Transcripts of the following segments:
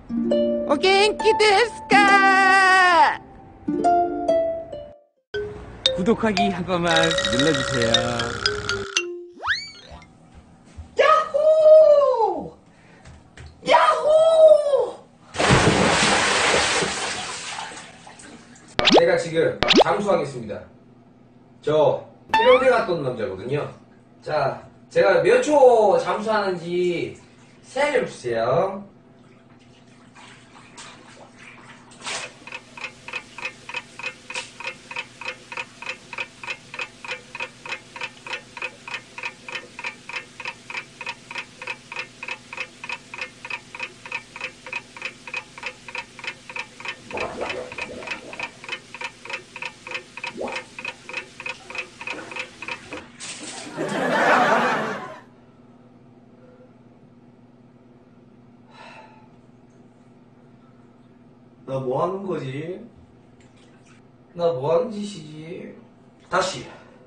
お元気ですか? 구독하기 한 번만 눌러주세요. 야호! 야호! 제가 지금 잠수하겠습니다. 저 해병대 갔던 남자거든요. 자, 제가 몇 초 잠수하는지 세려주세요. 나 뭐 하는 거지? 나 뭐 하는 짓이지? 다시.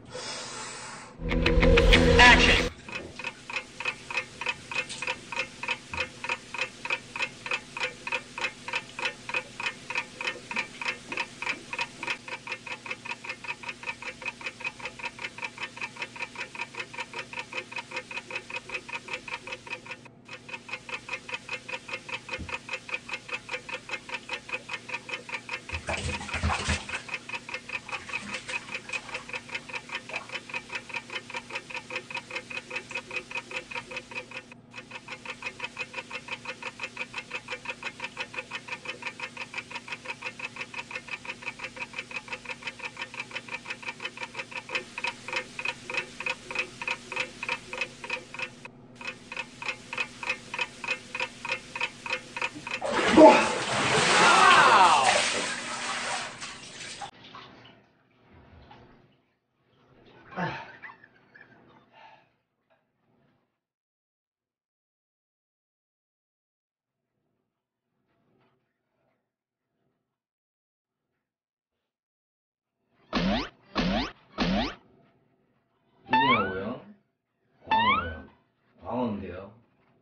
누구냐고요? 광어요. 광어인데요.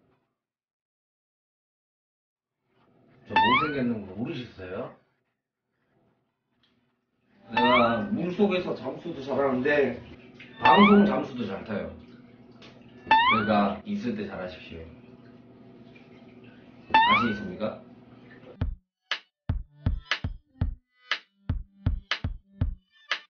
저 못생겼는 거 모르셨어요? 내가 물속에서 잠수도 잘하는데 방송 잠수도 잘 타요. 그러니까 있을 때 잘하십시오. 자신 있습니까?